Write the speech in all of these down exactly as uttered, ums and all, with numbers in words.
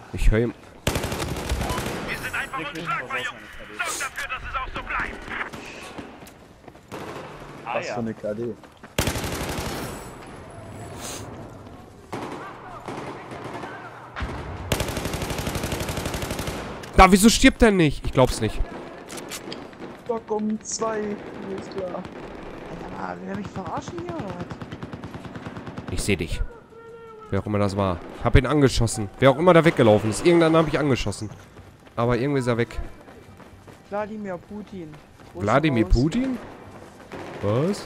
Ich höre ihm. Wir sind einfach unschlagbar, Jungs. Sorgt dafür, dass es auch so bleibt. Ah, Was ja. für eine K D. Da, wieso stirbt er nicht? Ich glaub's nicht. Da kommen zwei. Ist klar. Alter, will er mich verarschen hier oder was? Ich sehe dich. Wer auch immer das war. Ich hab ihn angeschossen. Wer auch immer da weggelaufen ist. Irgendeinen habe ich angeschossen. Aber irgendwie ist er weg. Wladimir Putin. Groß Wladimir raus. Putin? Was?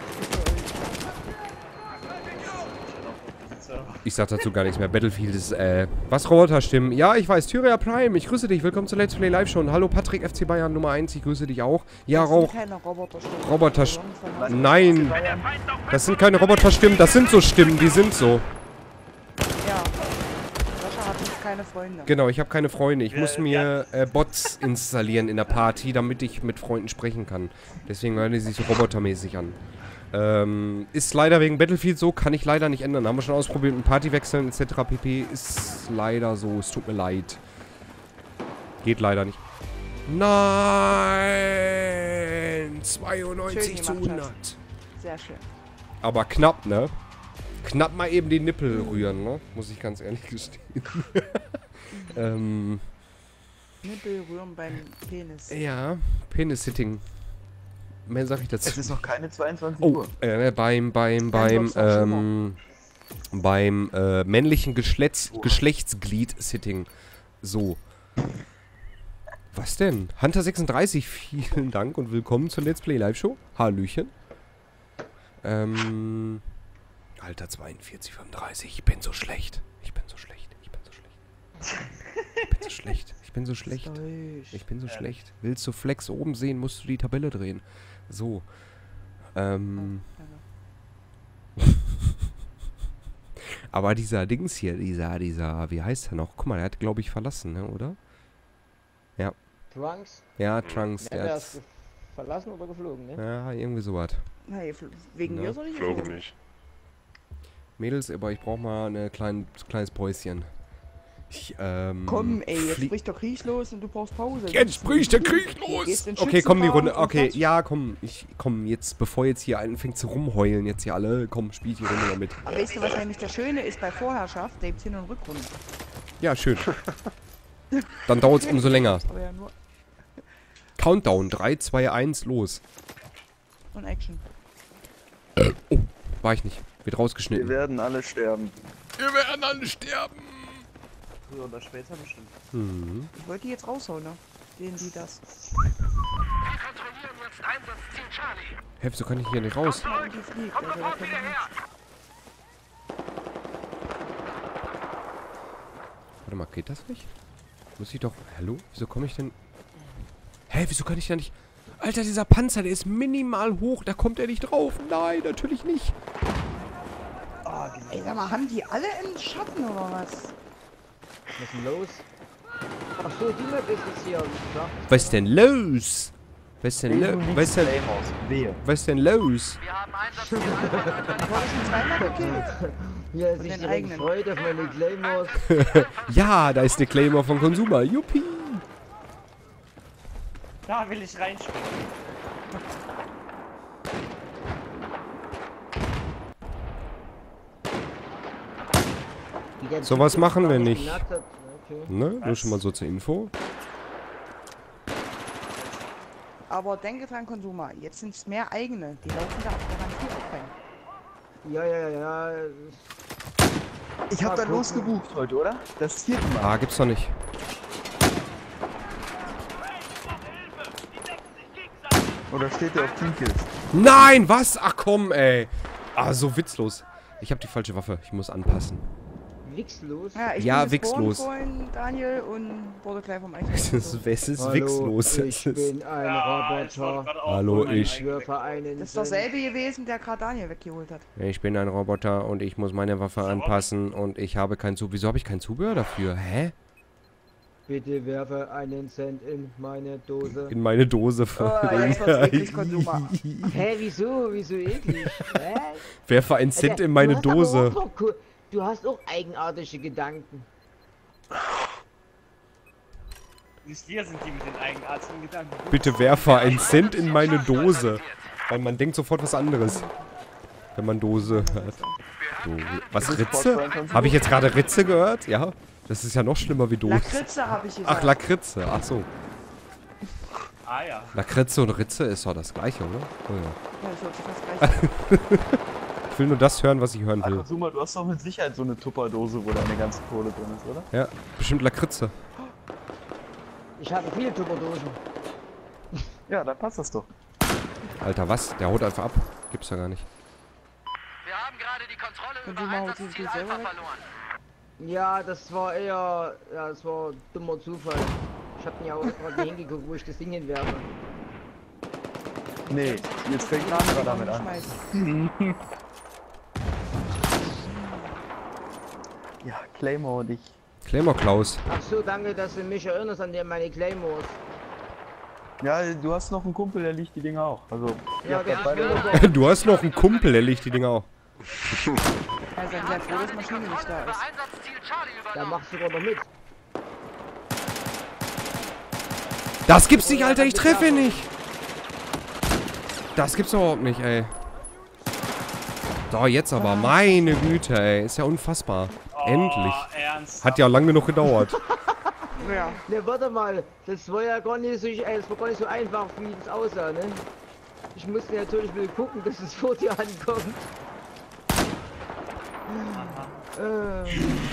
Ich sag dazu gar nichts mehr. Battlefield ist, äh... Was, Roboterstimmen? Ja, ich weiß. Tyria Prime, ich grüße dich. Willkommen zu Let's Play Live Show. Hallo, Patrick F C Bayern Nummer eins. Ich grüße dich auch. Ja, Das sind Rauch. keine Roboterstimmen. Roboterstimmen. Also, Nein. Das sind keine Roboterstimmen. Das sind so Stimmen. Die sind so. Ja. Sascha hat jetzt keine Freunde. Genau, ich habe keine Freunde. Ich muss Ja, mir äh, Bots installieren in der Party, damit ich mit Freunden sprechen kann. Deswegen hören die sich so robotermäßig an. Ähm, ist leider wegen Battlefield so, kann ich leider nicht ändern. Haben wir schon ausprobiert mit Party wechseln et cetera pp. Ist leider so, es tut mir leid. Geht leider nicht. Nein! zweiundneunzig Schön zu gemacht, hundert. Sehr schön. Aber knapp, ne? Knapp mal eben die Nippel rühren, ne? Muss ich ganz ehrlich gestehen. ähm, Nippel rühren beim Penis. ja, Penis-Sitting. Mehr sag ich dazu. Es ist noch keine zweiundzwanzig Oh, Uhr. äh, beim, beim, beim, Block ist noch ähm, beim, äh, männlichen Geschlechts Geschlechtsglied-Sitting. So. Was denn? Hunter sechsunddreißig, vielen Dank und willkommen zur Let's Play Live Show. Hallöchen. Ähm, Alter, zweiundvierzig, fünfunddreißig. Ich bin so schlecht. Ich bin so schlecht. Ich bin so schlecht. Ich bin so schlecht. Ich bin so schlecht. Deutsch. Ich bin so schlecht. Willst du Flex oben sehen, musst du die Tabelle drehen. So. Ähm. Aber dieser Dings hier, dieser, dieser, wie heißt er noch? Guck mal, der hat, glaube ich, verlassen, ne, oder? Ja. Trunks? Ja, Trunks, Ja, der der hat. ist ge- verlassen oder geflogen, ne? Ja, irgendwie sowas. Hey, fl- wegen Ja. mir soll ich Flogen fliegen? nicht. Mädels, aber ich brauche mal ein klein, kleines Päuschen. Ich, ähm. Komm, ey, jetzt flie- bricht der Krieg los und du brauchst Pause. Jetzt bricht der Krieg los! Gehst in Okay, komm die Runde. Schützengraben und Okay, kannst- ja, komm. Ich komm jetzt, bevor jetzt hier anfängt zu rumheulen, jetzt hier alle, komm, spiel die Runde mal mit. Aber weißt du, was nämlich das Schöne ist bei Vorherrschaft? Da gibt's Hin- und Rückrunde. Ja, schön. Dann dauert es umso länger. Aber ja nur Countdown, drei, zwei, eins, los. und Action. Oh, war ich nicht. Wird Wir rausgeschnitten. werden alle sterben. Wir werden alle sterben. Früher oder später bestimmt. Hm. Ich wollte die jetzt raushauen, ne? Den, die das. Wir kontrollieren jetzt Einsatzziel Charlie. Hä, wieso kann ich hier nicht raus? Ja, die fliegt. Kommt Also, da sofort kann wieder man her. Warte mal, geht das nicht? Muss ich doch... Hallo? Wieso komme ich denn... Hä, wieso kann ich da nicht... Alter, dieser Panzer, der ist minimal hoch. Da kommt er nicht drauf. Nein, natürlich nicht. Ey, sag mal, haben die alle im Schatten oder was? Was ist denn los? Ach so, die Map ist es hier. Ja. Was ist denn los? Was ist denn, lo was ist denn, Wehe. was ist denn los? Wir haben Einsatzziel Du hast schon zweimal gekillt. Hier ist Und sich den direkt eigenen. freut auf meine Claymores. Ja, da ist der Claimer von Consumer. Juppie. Da will ich reinspringen. Wie der So Typ was jetzt machen gar wir nicht nicht. genackt hat. Okay. Ne? Nur schon mal so zur Info. Aber denke dran, Konsumer. Jetzt sind es mehr eigene. Die laufen da garantiert auch rein. Ja, ja, ja, ja. Ich hab Mal da gucken. losgebucht heute, oder? Das vierte Mal. Ah, gibt's doch nicht. Oder steht der auf Teamkills? Nein, was? Ach komm, ey. Ah, so witzlos. Ich habe die falsche Waffe. Ich muss anpassen. Wichslos. Ja, ich Ja, bin gespawnt wichslos. vorhin, Daniel, und wurde gleich vom Eichhörnchen. Es ist, es ist Hallo, wichslos. ich Es ist, bin ein Ja, ich wollte Roboter. gerade auch Hallo, holen, ich. Ich würfe einen Das ist dasselbe gewesen, der gerade Daniel weggeholt hat. ich bin ein Roboter und ich muss meine Waffe anpassen und ich habe kein Zubehör. Wieso habe ich kein Zubehör dafür? Hä? Bitte werfe einen Cent in meine Dose. In meine Dose. Oh, jetzt wird's eklig, Konsumer. Hä, wieso? Wieso eklig? Hä? Werfe ein Cent Alter, in meine du hast aber Dose. auch noch ko- Du hast auch eigenartige Gedanken. Nicht wir sind die mit den eigenartigen Gedanken. Bitte werfe einen Cent in meine Dose. Weil man denkt sofort was anderes. Wenn man Dose hört. Dose. Was, Ritze? Habe ich jetzt gerade Ritze gehört? Ja. Das ist ja noch schlimmer wie Dose. Lakritze habe ich gesagt. Ach, Lakritze. Ach so. Ah ja. Lakritze und Ritze ist doch das gleiche, oder? Oh ja. Ja, das hört sich das gleiche an. Ich will nur das hören, was ich hören will. Konsuma, du hast doch mit Sicherheit so eine Tupperdose, wo deine ganze Kohle drin ist, oder? Ja, bestimmt Lakritze. Ich habe viele Tupperdosen. Ja, dann passt das doch. Alter, was? Der haut einfach ab. Gibt's ja gar nicht. Wir haben gerade die Kontrolle Können über Sie mal Einsatzziel die Alpha selber weg? verloren. Ja, das war eher, ja, das war dummer Zufall. Ich hab mir auch gerade hingeguckt, wo ich das Ding hinwerfe. Nee, jetzt fängt ein anderer damit an. Ja, Claymore dich. Claymore Klaus. Ach so, danke, dass du mich erinnerst an die, meine Claymores. Ja, du hast noch einen Kumpel, der liegt die Dinger auch. Also, ihr Ja, habt der das ist beide wunderbar. dabei. Du hast noch einen Kumpel, der legt die Dinger auch. Also seid sehr froh, dass Maschine nicht da Über ist. Einsatzziel Charlie Der übernommen. macht sogar noch mit. Das gibt's nicht, Alter. Ich treffe ihn nicht. Das gibt's überhaupt nicht, ey. So, jetzt aber. Meine Güte, ey. Ist ja unfassbar. Endlich. Oh, ernst. Hat ja lang genug gedauert. Ja. Ne, warte mal, das war ja gar nicht so, äh, das war gar nicht so einfach, wie das aussah, ne? Ich musste natürlich will gucken, dass es vor dir ankommt. Ähm,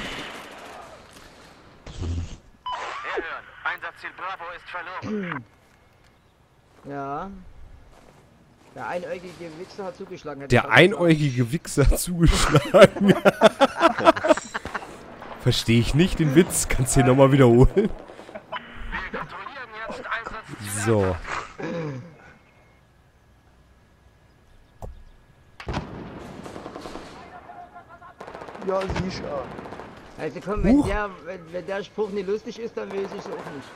Herhören. Einsatzziel Bravo ist verloren. ja. Der einäugige Wichser hat zugeschlagen. hätte ich Der fast gesagt. einäugige Wichser hat zugeschlagen. Verstehe ich nicht den Witz. Kannst du den nochmal wiederholen? Wir kontrollieren jetzt Einsatzziel. So. Ja, sicher. Also komm, wenn Huch. der, wenn, wenn der Spruch nicht lustig ist, dann weiß ich es auch nicht.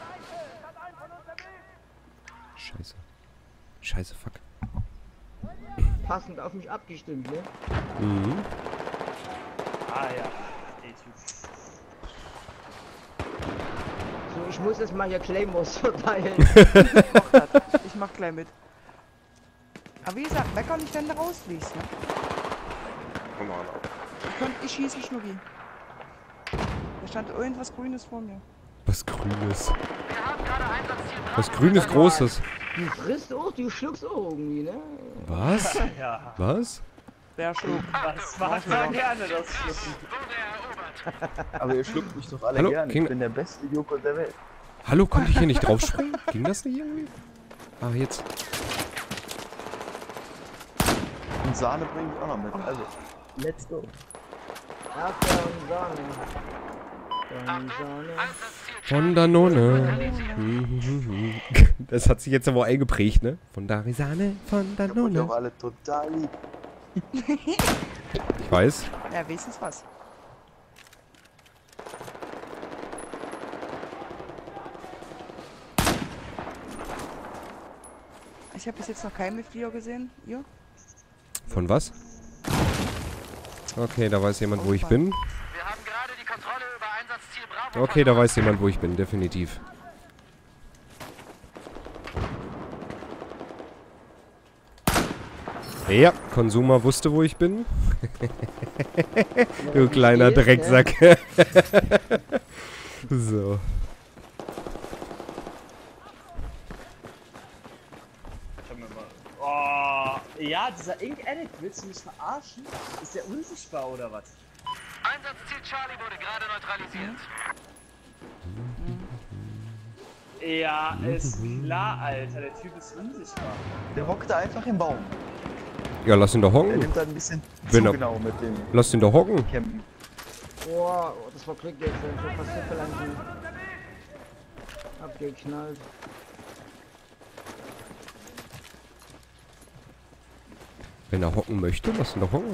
Scheiße. Scheiße, fuck. Passend auf mich abgestimmt, ne? Mhm. Ah ja. Der Typ. So, ich muss jetzt mal hier Claymores verteilen. Ich mach gleich mit. Aber wie gesagt, mecker nicht, wenn du rausfliegst, ne? Ich, konnt, ich schieße Schnucki. Da stand irgendwas Grünes vor mir. Was Grünes. Wir haben gerade Einsatzziel Bravo. Was Grünes Großes. Du frisst auch, du schluckst auch irgendwie, ne? Was? Ja. Was? Wer schlug? Das macht man gerne, das Schlucken. Wurde erobert. Aber ihr schluckt mich doch alle Hallo, gerne. King- Ich bin der beste Joghurt der Welt. Hallo, konnte ich hier nicht draufspringen? Ging das nicht irgendwie? Ah, jetzt. Und Sahne bringe ich auch noch mit. Also, let's go. Erdbeer und Sahne. Dann Sahne. Einsatzziel Von Danone. Das hat sich jetzt aber eingeprägt, ne? Von Darisane, von Und auch Danone. alle total lieb. Ich weiß. Ja, wenigstens was. Ich habe bis jetzt noch keinen Mitglieder gesehen. Ihr? Von was? Okay, da weiß jemand, wo ich bin. Wir haben gerade die Kontrolle über Einsatzziel Bravo. Okay, da weiß jemand, wo ich bin, definitiv. Ja, Konsumer wusste, wo ich bin. Du kleiner Drecksack. So. Schau mir mal. Oh, ja, dieser Ink Addict, willst du mich verarschen? Ist der unsichtbar oder was? Einsatzziel Charlie wurde gerade neutralisiert. Ja, ist klar, Alter. Der Typ ist unsichtbar. Der hockt da einfach im Baum. Ja, lass ihn doch Der hocken. nimmt da ein bisschen Wenn zu er- genau mit dem Lass ihn doch hocken. Campen. Boah, oh, das war Glück jetzt. Ich hab fast Superland abgeknallt. Wenn er hocken möchte, lass ihn doch hocken.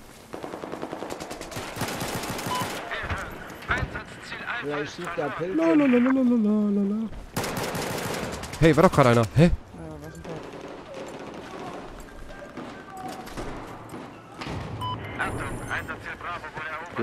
Einsatzziel Alpha Ja, ich ist schieb der verloren. Pilze. Lalalalalalala. Hey, war doch gerade einer. Hä? Ja, was ist das? Achtung, Einsatzziel Bravo wurde erobert.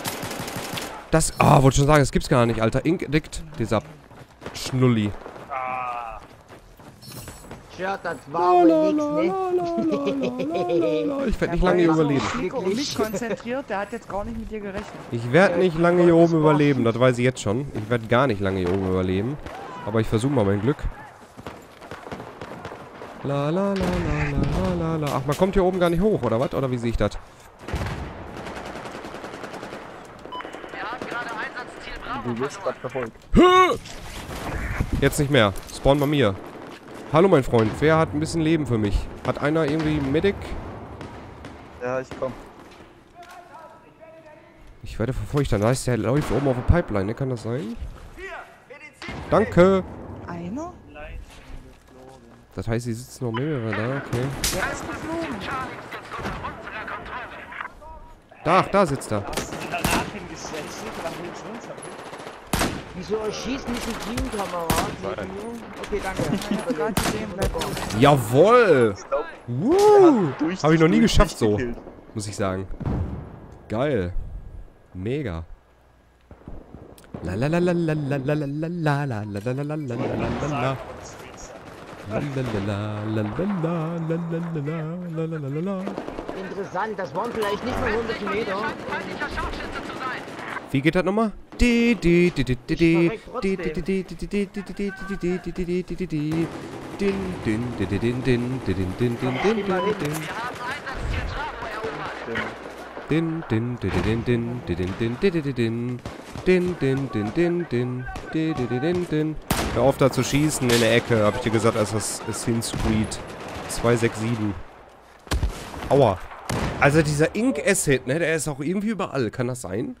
Das, ah, wollte schon sagen, das gibt's gar nicht, Alter. Ink Addict, dieser Schnulli. Ah. Tja, das war wohl nix, ne? Ich werde nicht Der lange hier war so überleben. auf Nico und mich konzentriert, der hat jetzt gar nicht mit dir gerechnet. Ich werde nicht lange hier oben überleben, das weiß ich jetzt schon. Ich werde gar nicht lange hier oben überleben. Aber ich versuche mal mein Glück. La la la la la la la. Ach, man kommt hier oben gar nicht hoch, oder was? Oder wie sehe ich das? Du wirst gerade verfolgt. Jetzt nicht mehr. Spawn bei mir. Hallo mein Freund, wer hat ein bisschen Leben für mich? Hat einer irgendwie Medic? Ja, ich komm. Ich werde verfolgt, dann heißt der läuft oben auf der Pipeline, ne? Kann das sein? Danke! Einer? Das heißt, sie sitzen noch mehrere da, okay. Der ist geflogen. Da, ach, da sitzt er. Hast du die danach hingestellt? Steht nach links runter. Wieso euch schießt nicht ein Teamkamerad neben mir? Okay, danke. Ich hab grad gesehen, bleibt gut. Jawoll! Woo! Durch Habe ich noch nie die geschafft so, gekillt. muss ich sagen. Geil. Mega. La la la la la la la la la la la la la la la la la. Interessant, das waren vielleicht nicht mal hundert Meter. Wie geht das nochmal? Di di di di di di di verreck di di di di di di di di di di di di di di din din din din din din din din din din din din Din din din din din din din din din din din din din din din din din din din. Hör auf da zu schießen in der Ecke, hab ich dir gesagt, als das Assassin's Creed zwei sechs sieben. Aua. Also dieser Ink Acid, ne, der ist auch irgendwie überall, kann das sein?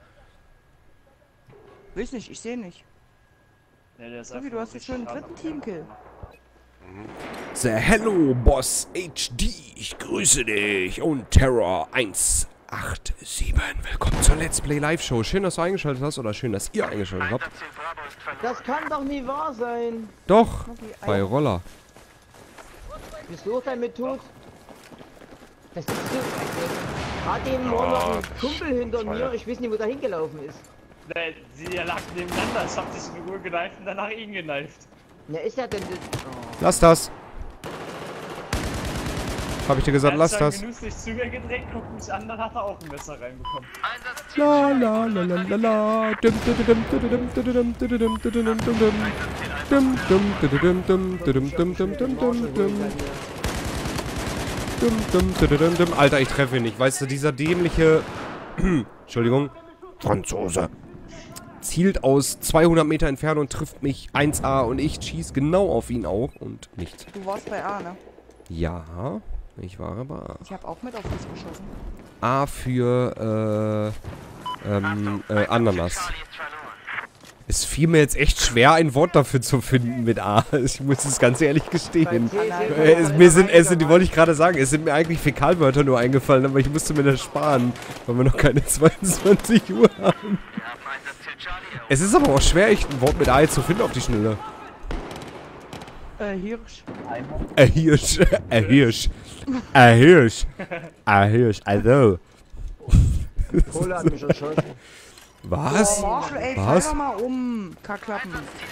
Weiß nicht, ich sehe nicht. Nee, der ist Tobi, einfach du hast jetzt schon einen richtig dritten Teamkill. The Hello Boss H D, ich grüße dich und Terror eins acht sieben. Willkommen zur Let's Play Live Show. Schön, dass du eingeschaltet hast oder schön, dass ihr eingeschaltet habt. Das kann doch nie wahr sein. Doch, Okay, bei ein- Roller. Bist du auch damit tot? Das ist so. Gerade eben war noch ein Kumpel hinter mir. Ich weiß nicht, wo der hingelaufen ist. Nee, sie lagen nebeneinander. Ich hab dich in Ruhe geneift und danach ihn geneift. Wer ist er denn? Das? Lass das. Hab ich dir gesagt, lass Er das. hat genüsslich zu mir gedreht, guckt mich an, dann hat er auch ein Messer reinbekommen. La la la la la la. Dum dum dum dum dum dum dum dum dum dum dum dum. Dum dum dum dum dum dum dum dum dum dum dum. Dum, dum, dum, dum, dum. Alter, ich treffe ihn nicht. Weißt du, dieser dämliche... Entschuldigung. Franzose. Zielt aus zweihundert Meter Entfernung und trifft mich eins A und ich schieß genau auf ihn auch und nichts. Du warst bei A, ne? Ja, ich war bei A. Ich habe auch mit auf dich geschossen. A für, äh, ähm, äh, Ananas. Es fiel mir jetzt echt schwer, ein Wort dafür zu finden mit A. Ich muss es ganz ehrlich gestehen. Äh, es, mir sind, es sind, die wollte ich gerade sagen, es sind mir eigentlich Fäkalwörter nur eingefallen, aber ich musste mir das sparen, weil wir noch keine zweiundzwanzig Uhr haben. Es ist aber auch schwer, echt ein Wort mit A jetzt zu finden auf die Schnelle. Äh, Hirsch. Ein Hirsch, ein Hirsch, ein Hirsch, ein Hirsch, also. Kohle hat mich erschossen. Was? Oh, Marshall, ey, Was? fall doch mal um. Kacklappen.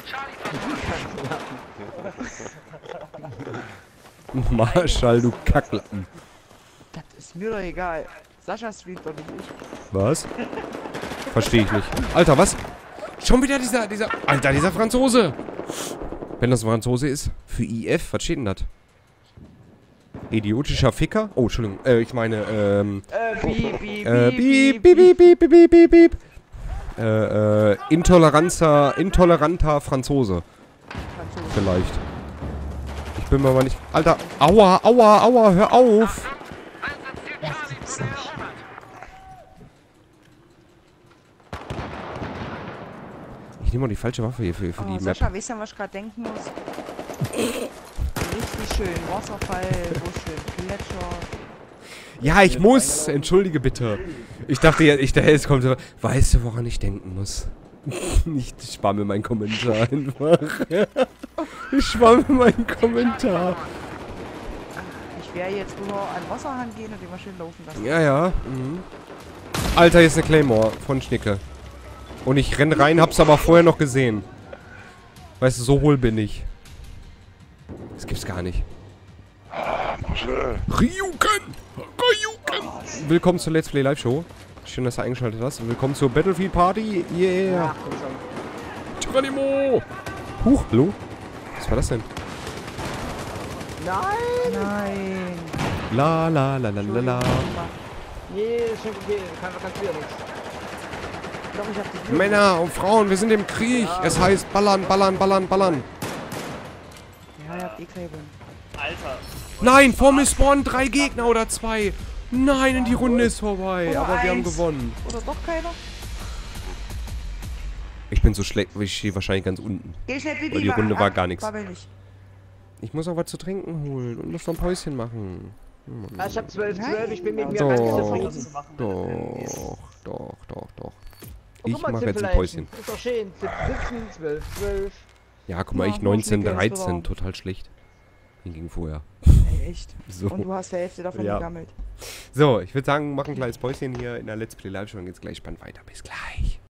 Marschall, du Kacklappen. Das ist mir doch egal. Sascha Street doch nicht ich. Was? Verstehe ich nicht. Alter, was? Schon wieder dieser, dieser... Alter, dieser Franzose! Wenn das ein Franzose ist, für I F, was steht denn das? Idiotischer Ficker? Oh, Entschuldigung. Äh, ich meine, ähm... Äh, piep, piep, Äh, piep, piep, piep, piep, piep, piep, piep, piep. Äh, äh, intoleranter, intoleranter Franzose. Franzose. Vielleicht. Ich bin mir aber nicht... Alter, aua, aua, aua, hör auf! Ich nehme mal die falsche Waffe hier für, für Oh, die Map. Sascha, weißt du, was ich gerade denken muss? Richtig schön. Wasserfall, wo schön Gletscher. Ja, ich muss. Entschuldige bitte. Ich dachte, ja- ich dachte, es kommt so. Weißt du, woran ich denken muss? Ich spare mir meinen Kommentar einfach. Ich spare mir meinen Kommentar. Ich werde jetzt nur an den Wasserhahn gehen und den mal schön laufen lassen. Ja, ja. Mhm. Alter, hier ist eine Claymore von Schnicke. Und ich renn rein, hab's aber vorher noch gesehen. Weißt du, so hohl bin ich. Das gibt's gar nicht. Ryuken! Ryuken! Willkommen zur Let's Play Live Show. Schön, dass du eingeschaltet hast. Willkommen zur Battlefield Party. Yeah! Ach, komm schon. Geronimo! Huch, hallo? Was war das denn? Nein! Nein. La la la la la la. Nee, ist schon okay. Kann, kannst du ja nichts. Ich glaube, ich hab die Männer und Frauen, wir sind im Krieg. Es heißt ballern, ballern, ballern, ballern. Ja, ihr habt eh Kleber. Alter. Nein, vor mir spawnen drei Gegner oder zwei. Nein, die Runde ist vorbei. Oder Aber wir haben eins. gewonnen. Oder doch keiner? Ich bin so schlecht, ich stehe wahrscheinlich ganz unten. Geh schnell, Bibi. Weil die Runde wa- war gar nichts. Babbel nicht. Ich muss auch was zu trinken holen und muss noch ein Päuschen machen. Ah, ich hab zwölf, Nein. zwölf, ich bin mit mir Doch. ganz Was zufrieden. zu machen, wenn du pennen gehst. Doch, doch, doch, doch. Oh, Ich guck mal, mache jetzt ein Zipfeleinchen. Päuschen. Ist doch schön. siebzehn, zwölf, zwölf. Ja, guck mal, Ja, ich mach neunzehn, ich mit, der ist dreizehn, warm. total schlecht. Hingegen vorher. Ey, echt. So. Und du hast die Hälfte davon Ja. gegammelt. So, ich würde sagen, machen ein kleines Päuschen hier in der Let's Play Live Show und geht's gleich spannend weiter. Bis gleich.